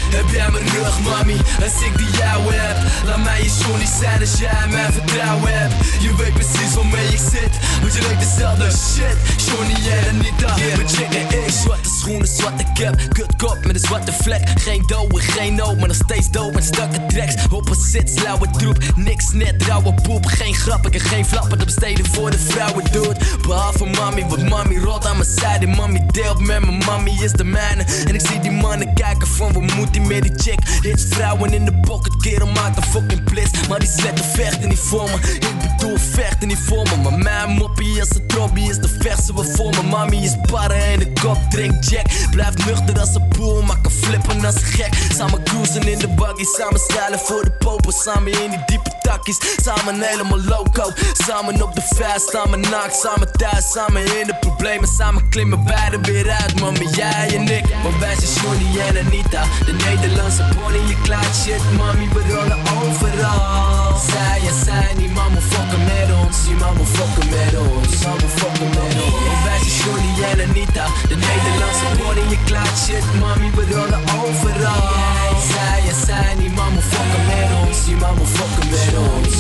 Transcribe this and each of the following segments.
heb jij mijn rug, mami, als ik die jou heb. Laat mij je Sjonnie zijn als jij mijn vertrouwen hebt. Je weet precies waarmee ik zit, want je leek dezelfde shit. Sjonnie Anita, mijn chick en ik. Zwarte schoenen, zwarte cap, kutkop met een zwarte vlek. Geen dough en geen no, maar nog steeds dope met stakke tracks. Op een zit, slauwe troep, niks net, rauwe poep. Geen grappen en geen flappen te besteden voor de vrouwen doet. Behalve mami, want mami rolt aan mijn zijde. Mami deelt met mijn mami is de mijne. En ik zie die mannen kijken van wat moet die met die chick. Hits vrouwen in de pocket, kerel maakt een fucking blitz. Maar die sletten vechten niet voor me, ik bedoel vechten niet voor me. Maar mijn moppie als een trobbie is de verse wat voor me. Mami is barren en de kop drink jack. Blijft nuchter als een boel, maar kan flippen als een gek. Samen cruisen in de buggy, samen schuilen voor de popen. Samen in die diepe takkies, samen helemaal loco. Samen op de vuist, samen naakt, samen thuis. Samen in de problemen, samen klimmen beide weer uit. Mami, jij en ik, maar wij zijn Sjonnie en Anita. De Nederlandse Bonnie, je klaart shit, mami, we rollen overal. Zij en zij, die mama fokken met ons. Die mama fokken met ons, die mama fokken met ons. Maar wij zijn Sjonnie en Anita. De Nederlandse Bonnie, je klaart shit, mami, we rollen overal. Zij en zij, die mama fokken met ons. Die mama fokken met ons.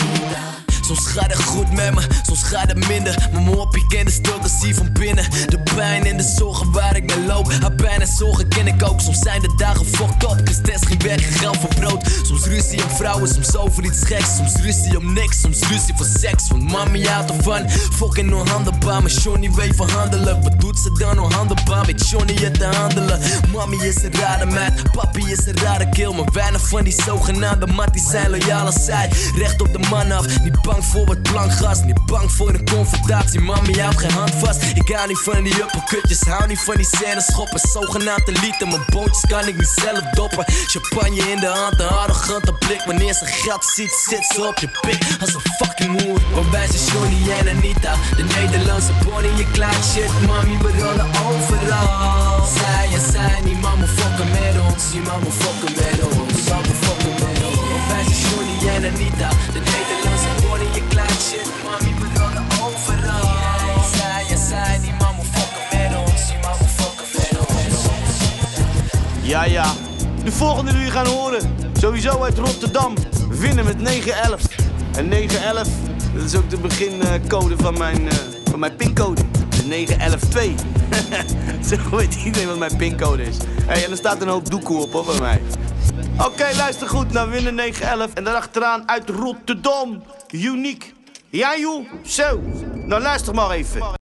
Soms gaat het goed met me, soms gaat het minder. Maar mijn hoppie kent de stilte, zie van binnen. De pijn en de zorgen waar ik mee loop. Haar pijn en zorgen ken ik ook. Soms zijn de dagen fucked up. Christes geen werk, geen geld voor brood. Soms ruzie om vrouwen, soms over iets geks. Soms ruzie om niks, soms ruzie voor seks. Want mami houdt ervan, fucking onhandelbaar. Maar Sjonnie weet van handelen. Wat doet ze dan onhandelbaar? Weet Sjonnie het te handelen? Mami is een rare meid, papi is een rare kill. Maar weinig van die zogenaamde matties zijn loyaal als zij. Recht op de man af, niet bang voor wat plankgas, niet bang voor een confrontatie. Mami houdt geen hand vast. Ik hou niet van die uppercutjes, hou niet van die scènes schoppen. Zogenaamd elite, mijn boontjes kan ik niet zelf doppen. Champagne in de hand, een arrogante blik. Wanneer ze geld ziet, zit ze op je pik als een fucking hoer. Want wij zijn Sjonnie en Anita, de Nederlandse Bonnie, je klaart shit, mami, we rollen overal. Zij en zij, die mama fokken met ons, die mama fokken met ons, die mama fokken met ons. Want wij zijn Sjonnie en Anita, de Nederlandse Bonnie, je klaart shit, mami, we rollen overal. Zij en zij, die mama fokken met ons, die mama fokken met ons. Ja, de volgende die jullie gaan horen, sowieso uit Rotterdam, winnen met 911. En 911, dat is ook de begincode van mijn pincode. 9112. Zo weet iedereen wat mijn pincode is. Hey, en er staat een hoop doekoe op, hoor, bij mij. Oké, luister goed naar winnen 911. En daarachteraan uit Rotterdam. Uniek. Ja, joh. Zo. Nou, luister maar even.